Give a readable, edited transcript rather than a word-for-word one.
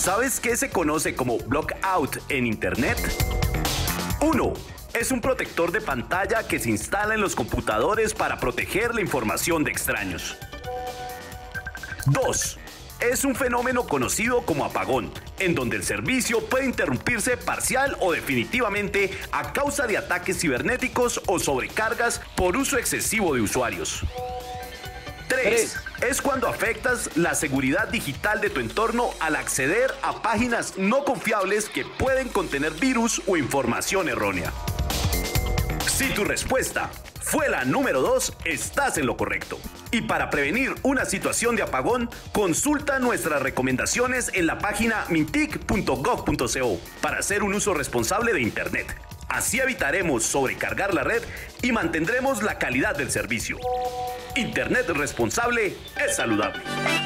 ¿Sabes qué se conoce como blackout en Internet? 1. Es un protector de pantalla que se instala en los computadores para proteger la información de extraños. 2. Es un fenómeno conocido como apagón, en donde el servicio puede interrumpirse parcial o definitivamente a causa de ataques cibernéticos o sobrecargas por uso excesivo de usuarios. 3. Es cuando afectas la seguridad digital de tu entorno al acceder a páginas no confiables que pueden contener virus o información errónea. Si tu respuesta fue la número 2, estás en lo correcto. Y para prevenir una situación de apagón, consulta nuestras recomendaciones en la página mintic.gov.co para hacer un uso responsable de Internet. Así evitaremos sobrecargar la red y mantendremos la calidad del servicio. Internet responsable es saludable.